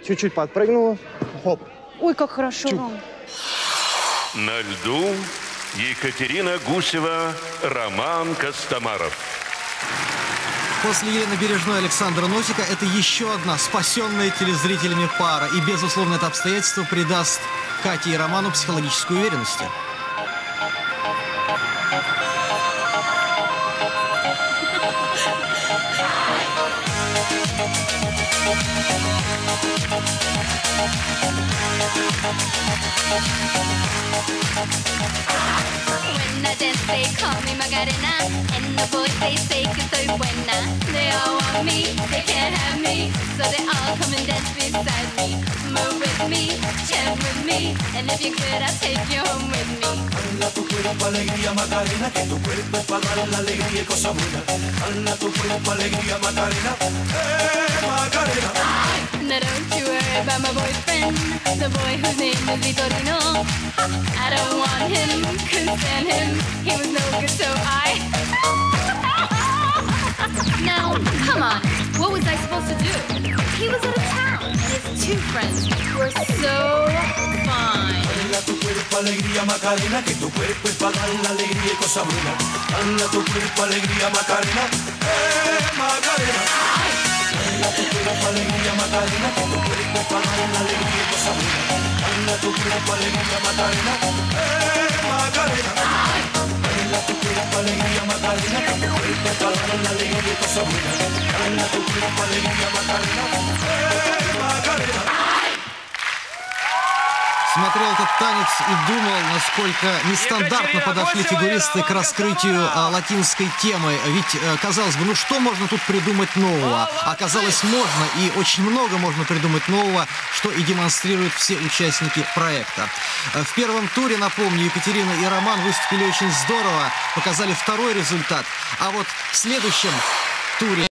Чуть-чуть подпрыгнула. Хоп. Ой, как хорошо вам. На льду Екатерина Гусева, Роман Костомаров. После Елены Бережной и Александра Носика это еще одна спасенная телезрителями пара. И, безусловно, это обстоятельство придаст Кате и Роману психологической уверенности. When I dance, they call me Macarena, and the boys they say que soy buena. They all want me, they can't have me, so they all come and dance beside me. Move with me, chant with me, and if you could, I'll take you home with me. Hala tu cuerpo alegría Macarena, que tu cuerpo es para dar la alegría y cosa buena. Hala tu cuerpo alegría Macarena, Macarena. Now don't you worry about my boyfriend, the boy whose name is Vitorino. I don't want him, couldn't stand him, he was no good, so I... Now, come on, what was I supposed to do? He was out of town, and his two friends were so fine. Hala tu cuerpo alegría Macarena, que tu cuerpo es para dar la alegría y cosa buena. Hala tu cuerpo alegría Macarena, Macarena. Hala tu cuerpo alegría Macarena, que tu cuerpo es para dar la alegría y cosa buena. Hala tu cuerpo alegría Macarena, Macarena. Hala tu cuerpo alegría Macarena, que tu cuerpo es para dar la alegría y cosa buena. Hala tu cuerpo alegría Macarena, Macarena. Смотрел этот танец и думал, насколько нестандартно подошли фигуристы к раскрытию латинской темы. Ведь, казалось бы, ну что можно тут придумать нового? Оказалось, можно, и очень много можно придумать нового, что и демонстрируют все участники проекта. В первом туре, напомню, Екатерина и Роман выступили очень здорово, показали второй результат. А вот в следующем туре